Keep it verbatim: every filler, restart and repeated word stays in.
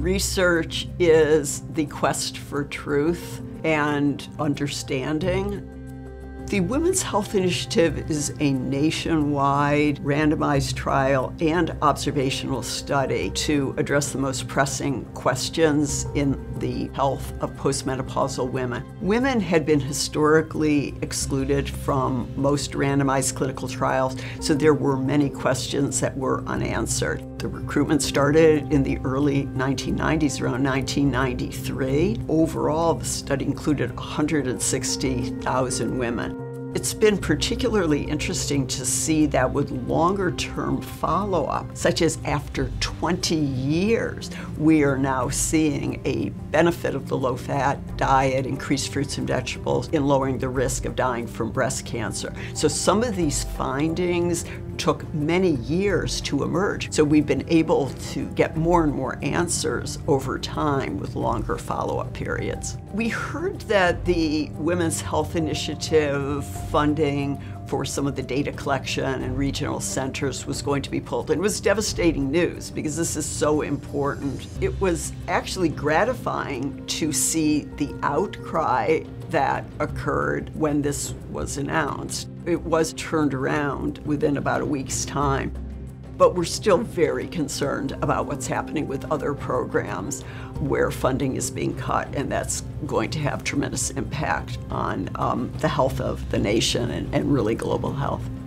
Research is the quest for truth and understanding. The Women's Health Initiative is a nationwide randomized trial and observational study to address the most pressing questions in the health of postmenopausal women. Women had been historically excluded from most randomized clinical trials, so there were many questions that were unanswered. The recruitment started in the early nineteen nineties, around nineteen ninety-three. Overall, the study included one hundred sixty thousand women. It's been particularly interesting to see that with longer-term follow-up, such as after twenty years, we are now seeing a benefit of the low-fat diet, increased fruits and vegetables, in lowering the risk of dying from breast cancer. So some of these findings took many years to emerge. So we've been able to get more and more answers over time with longer follow-up periods. We heard that the Women's Health Initiative funding for some of the data collection and regional centers was going to be pulled. And it was devastating news because this is so important. It was actually gratifying to see the outcry that occurred when this was announced. It was turned around within about a week's time. But we're still very concerned about what's happening with other programs where funding is being cut, and that's going to have tremendous impact on um, the health of the nation and, and really global health.